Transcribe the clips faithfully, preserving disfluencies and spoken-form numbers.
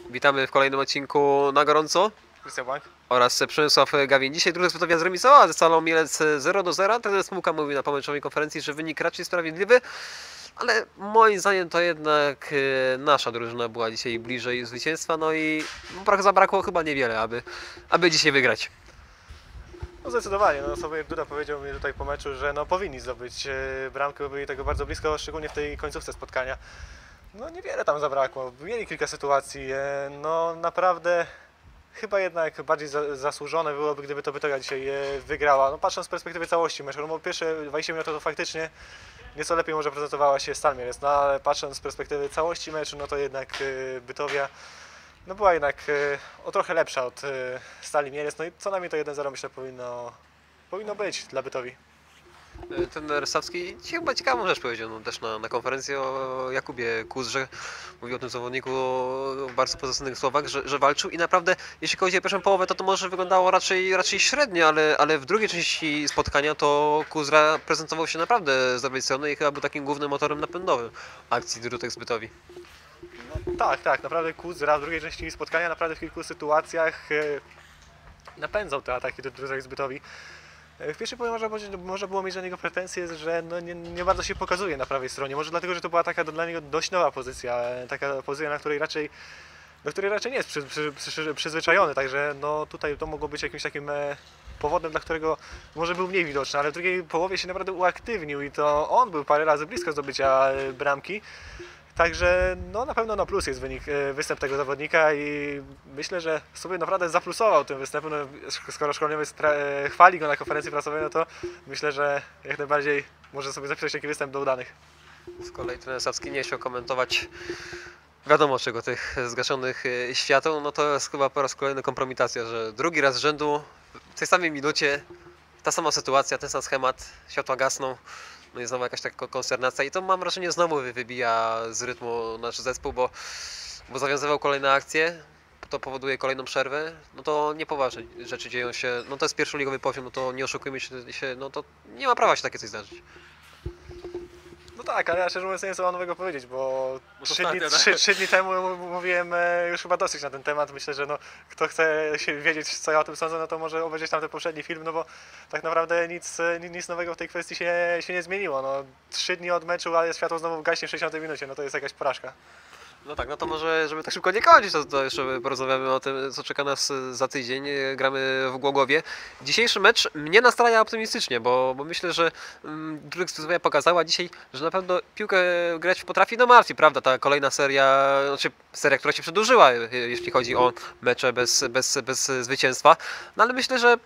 Witamy w kolejnym odcinku Na Gorąco Krystian Blank. oraz Przemysław Gawin. Dzisiaj druga sportownia zremisowała ze Stalą Mielec zero do zera. Trener Smułka mówił na pomeczowej konferencji, że wynik raczej sprawiedliwy, ale moim zdaniem to jednak e, nasza drużyna była dzisiaj bliżej zwycięstwa, no i brak zabrakło chyba niewiele, aby, aby dzisiaj wygrać. No zdecydowanie, no sobie Duda powiedział mi tutaj po meczu, że no powinni zdobyć e, bramkę, bo byli tego bardzo blisko, szczególnie w tej końcówce spotkania. No niewiele tam zabrakło, mieli kilka sytuacji, e, no naprawdę chyba jednak bardziej za, zasłużone byłoby, gdyby to Bytoga dzisiaj e, wygrała. No patrząc z perspektywy całości meczu, no bo pierwsze dwadzieścia minut to faktycznie nieco lepiej może prezentowała się Stal Mielec, no ale patrząc z perspektywy całości meczu, no to jednak e, Bytowia no była jednak e, o trochę lepsza od e, Stali Mielec, no i co najmniej to jeden zero myślę powinno, powinno być dla Bytowi. E, Trener Stawski ci chyba ciekawą rzecz powiedział no, też na, na konferencji o Jakubie Kuzrze. Mówił o tym zawodniku w bardzo pozytywnych słowach, że, że walczył i naprawdę jeśli chodzi o pierwszą połowę, to to może wyglądało raczej, raczej średnio, ale, ale w drugiej części spotkania to Kuzra prezentował się naprawdę z dobrej strony i chyba był takim głównym motorem napędowym akcji Drutek z Bytowi. No, tak, tak, naprawdę Kuzra w drugiej części spotkania naprawdę w kilku sytuacjach e, napędzał te ataki do Drutek z Bytowi. W pierwszej połowie można, można było mieć do niego pretensje, że no nie, nie bardzo się pokazuje na prawej stronie. Może dlatego, że to była taka dla niego dość nowa pozycja, taka pozycja, na której raczej, do której raczej nie jest przy, przy, przy, przyzwyczajony, także no tutaj to mogło być jakimś takim e, powodem, dla którego może był mniej widoczny, ale w drugiej połowie się naprawdę uaktywnił i to on był parę razy blisko zdobycia e, bramki. Także no, na pewno na plus jest wynik, występ tego zawodnika i myślę, że sobie naprawdę zaplusował tym występem. No, skoro szkoleniowy chwali go na konferencji prasowej, no to myślę, że jak najbardziej może sobie zapisać taki występ do udanych. Z kolei trener Stawski nie chciał komentować wiadomo czego, tych zgaszonych świateł, no to jest chyba po raz kolejny kompromitacja, że drugi raz z rzędu w tej samej minucie ta sama sytuacja, ten sam schemat, światła gasną. No i znowu jakaś taka konsternacja i to mam wrażenie znowu wybija z rytmu nasz zespół, bo, bo zawiązywał kolejne akcje, to powoduje kolejną przerwę, no to niepoważne rzeczy dzieją się, no to jest pierwszoligowy poziom, no to nie oszukujmy się, no to nie ma prawa się takie coś zdarzyć. No tak, ale ja szczerze mówiąc nie wiem co mam nowego powiedzieć, bo trzy dni, ostatnio, trzy, trzy dni temu mówiłem e, już chyba dosyć na ten temat. Myślę, że no, kto chce się wiedzieć co ja o tym sądzę, no to może obejrzeć tam ten poprzedni film, no bo tak naprawdę nic, e, nic nowego w tej kwestii się, się nie zmieniło. No, trzy dni od meczu, ale światło znowu gaśnie w sześćdziesiątej minucie, no to jest jakaś porażka. No tak, no to może, żeby tak szybko nie kończyć, to, to jeszcze porozmawiamy o tym, co czeka nas za tydzień. Gramy w Głogowie. Dzisiejszy mecz mnie nastraja optymistycznie, bo, bo myślę, że um, Drużyna pokazała dzisiaj, że na pewno piłkę grać potrafi do martwi, prawda? Ta kolejna seria, znaczy seria, która się przedłużyła, jeśli chodzi o mecze bez, bez, bez zwycięstwa. No ale myślę, że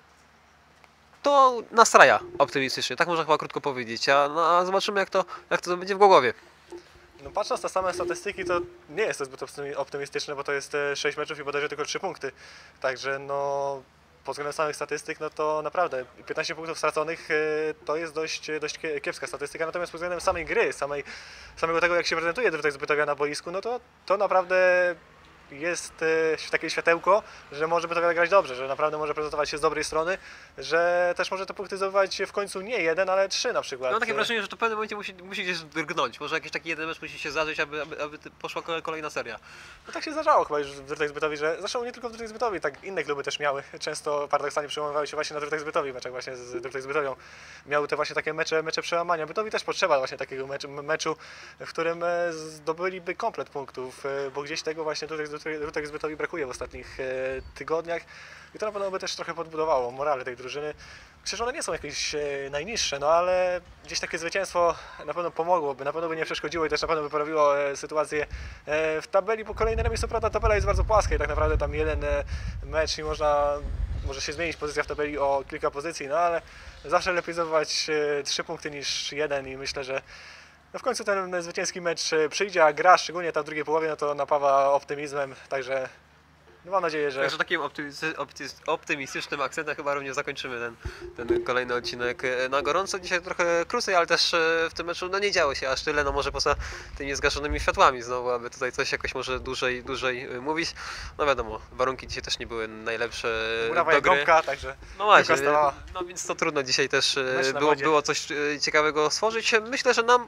to nastraja optymistycznie, tak można chyba krótko powiedzieć. A, no, a zobaczymy, jak to, jak to będzie w Głogowie. No patrząc na same statystyki, to nie jest to zbyt optymistyczne, bo to jest sześć meczów i bodajże tylko trzy punkty. Także no pod względem samych statystyk, no to naprawdę piętnaście punktów straconych to jest dość, dość kiepska statystyka, natomiast pod względem samej gry, samej, samego tego jak się prezentuje Drutek z Bytowia na boisku, no to, to naprawdę jest takie światełko, że może Bytowia grać dobrze, że naprawdę może prezentować się z dobrej strony, że też może te punkty zdobywać w końcu nie jeden, ale trzy na przykład. Mam takie wrażenie, że to w pewnym momencie musi, musi gdzieś drgnąć. Może jakiś taki jeden mecz musi się zdarzyć, aby, aby, aby poszła kolejna seria. No tak się zdarzało chyba już w Drutek z Bytowi, że zresztą nie tylko w Drutek z Bytowi, tak inne kluby też miały. Często paradoksalnie przełamywały się właśnie na Drutek z Bytowi, meczach właśnie z Drutek z Bytowią. Miały te właśnie takie mecze, mecze przełamania. Bytowi też potrzeba właśnie takiego meczu, meczu w którym zdobyliby komplet punktów, bo gdzieś tego właśnie Drutek z Bytowi brakuje w ostatnich tygodniach i to na pewno by też trochę podbudowało morale tej drużyny. Myślę, że one nie są jakieś najniższe, no ale gdzieś takie zwycięstwo na pewno pomogłoby, na pewno by nie przeszkodziło i też na pewno by poprawiło sytuację w tabeli, bo kolejny remis, co prawda tabela jest bardzo płaska i tak naprawdę tam jeden mecz i można, może się zmienić pozycja w tabeli o kilka pozycji, no ale zawsze lepiej zdobywać trzy punkty niż jeden i myślę, że no w końcu ten zwycięski mecz przyjdzie, a gra, szczególnie ta w drugiej połowie, no to napawa optymizmem, także no mam nadzieję, że... Także takim optymistycznym akcentem chyba również zakończymy ten, ten kolejny odcinek Na Gorąco. Dzisiaj trochę krócej, ale też w tym meczu no nie działo się aż tyle, no może poza tymi zgaszonymi światłami znowu, aby tutaj coś jakoś może dłużej, dłużej mówić. No wiadomo, warunki dzisiaj też nie były najlepsze Murawa do gry. Gąbka, także no właśnie, no więc to trudno dzisiaj też było, było coś ciekawego stworzyć. Myślę, że nam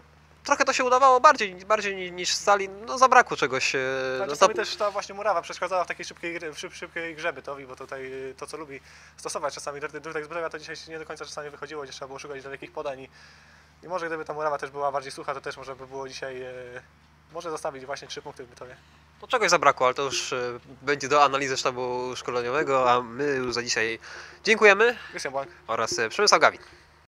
trochę to się udawało bardziej, bardziej ni- niż stali, no zabrakło czegoś. e, Ale No, to, czasami też ta właśnie murawa przeszkadzała w takiej szybkiej, gry- w szyb, szybkiej grze bytowi, bo tutaj y, to co lubi stosować czasami Durtex Bytowia to dzisiaj się nie do końca czasami wychodziło, gdzie trzeba było szukać dalekich podań i, i może gdyby ta murawa też była bardziej sucha, to też może by było dzisiaj, y, może zostawić właśnie trzy punkty w Bytowie. to czegoś zabrakło, ale to już e, będzie do analizy sztabu szkoleniowego, a my już za dzisiaj dziękujemy Krystian Błąk. oraz e, Przemysław Gawin.